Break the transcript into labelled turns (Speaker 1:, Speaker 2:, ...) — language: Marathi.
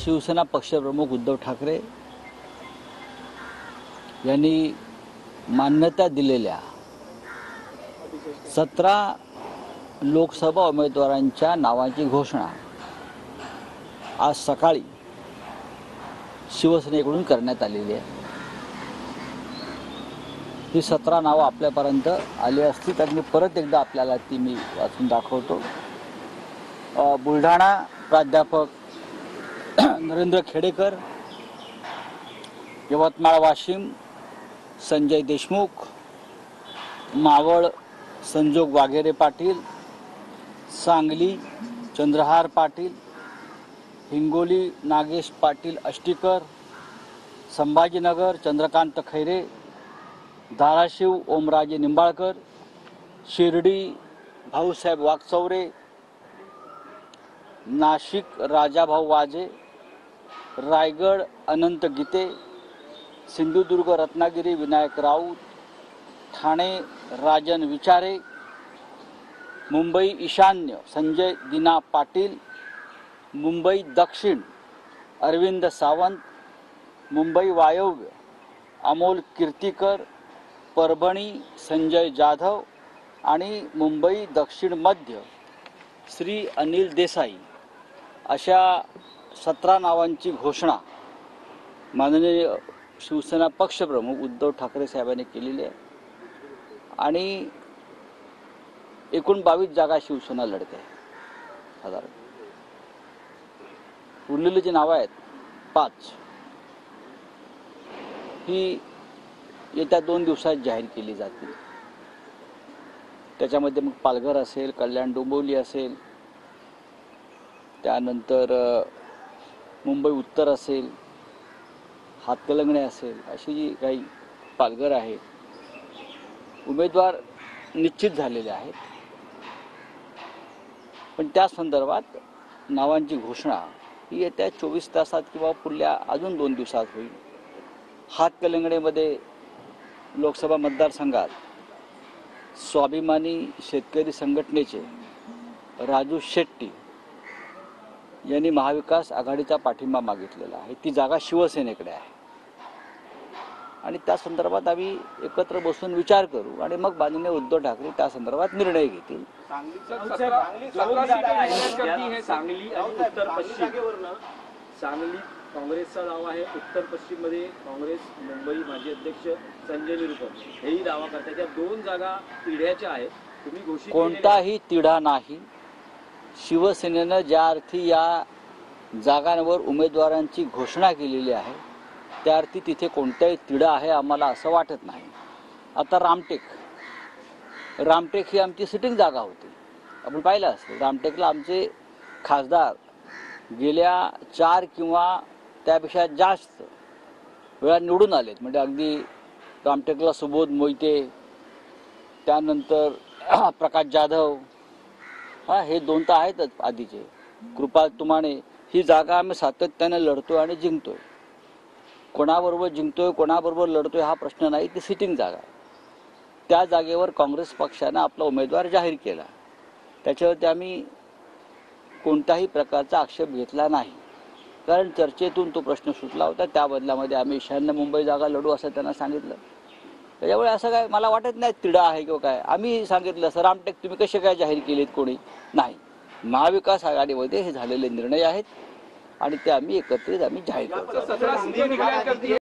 Speaker 1: शिवसेना पक्षप्रमुख उद्धव ठाकरे यांनी मान्यता दिलेल्या 17 लोकसभा उमेदवारांच्या नावांची घोषणा आज सकाळी शिवसेनेकडून करण्यात आलेली आहे। ही 17 नावं आपल्यापर्यंत आली असती तर मी परत एकदा आपल्याला ती मी वाचून दाखवतो। बुलढाणा प्राध्यापक नरेंद्र खेडेकर, यवतमाळ वाशिम संजय देशमुख, मावळ संजोग वाघेरे पाटील, सांगली चंद्रहार पाटील, हिंगोली नागेश पाटील अष्टीकर, संभाजीनगर चंद्रकांत खैरे, धाराशिव ओमराजे निंबाळकर, शिर्डी भाऊसाहेब वागचौरे, नाशिक राजाभाऊ वाजे, रायगड अनंत गीते, सिंधुदुर्ग रत्नागिरी विनायक राऊत, ठाणे राजन विचारे, मुंबई ईशान्य संजय दिना पाटील, मुंबई दक्षिण अरविंद सावंत, मुंबई वायव्य अमोल कीर्तिकर, परभणी संजय जाधव आणि मुंबई दक्षिण मध्य श्री अनिल देसाई अशा 17 नावांची घोषणा माननीय शिवसेना पक्षप्रमुख उद्धव ठाकरे साहेबांनी केलेली आहे आणि एकूण 22 जागा शिवसेना लढते साधारण। उरलेली जी नावं आहेत 5 ही येत्या 2 दिवसात जाहीर केली जातील। त्याच्यामध्ये मग पालघर असेल, कल्याण डोंबिवली असेल, त्यानंतर मुंबई उत्तर असेल, हातकलंगणे असेल, अशी जी काही पालघर आहे उमेदवार निश्चित झालेले आहेत। पण त्या संदर्भात नावांची घोषणा ही येत्या 24 तासात किंवा पुढल्या अजून 2 दिवसात होईल। हातकलंगणेमध्ये लोकसभा मतदारसंघात स्वाभिमानी शेतकरी संघटनेचे राजू शेट्टी यांनी महाविकास आघाडीचा पाठिंबा मागितलेला आहे। ती जागा शिवसेनेकडे आहे आणि त्या संदर्भात आम्ही एकत्र बसून विचार करू आणि मग माननीय उद्धव ठाकरे त्या संदर्भात निर्णय घेतील।
Speaker 2: सांगली काँग्रेसचा दावा आहे, उत्तर पश्चिम मध्ये काँग्रेस मुंबई माजी अध्यक्ष संजय निरुपम हेही दावा करतात। या 2 जागा तिढ्याच्या आहेत, तुम्ही घोषित
Speaker 1: कोणताही तिढा नाही। शिवसेनेनं ज्या अर्थी या जागांवर उमेदवारांची घोषणा केलेली आहे त्या अर्थी तिथे कोणताही तिढा आहे आम्हाला असं वाटत नाही। आता रामटेक ही आमची सिटिंग जागा होती, आपण पाहिलं असेल। रामटेकला आमचे खासदार गेल्या 4 किंवा त्यापेक्षा जास्त वेळा निवडून आलेत। म्हणजे अगदी रामटेकला सुबोध मोहिते, त्यानंतर प्रकाश जाधव, हे 2 तर आहेतच आधीचे, कृपाल तुमाणे। ही जागा आम्ही सातत्याने लढतोय आणि जिंकतोय। कोणाबरोबर जिंकतोय कोणाबरोबर लढतोय हा प्रश्न नाही, ती सिटिंग जागा आहे। त्या जागेवर काँग्रेस पक्षाने आपला उमेदवार जाहीर केला, त्याच्यावरती आम्ही कोणत्याही प्रकारचा आक्षेप घेतला नाही, कारण चर्चेतून तो प्रश्न सुटला होता। त्या बदलामध्ये आम्ही ईशान्य मुंबई जागा लढू असं त्यांना सांगितलं। त्याच्यामुळे असं काय मला वाटत नाही तिढा आहे किंवा काय। आम्ही सांगितलं असं रामटेक तुम्ही कसे काय जाहीर केलेत, कोणी नाही। महाविकास आघाडीमध्ये हे झालेले निर्णय आहेत आणि ते आम्ही एकत्रित जाहीर करतो।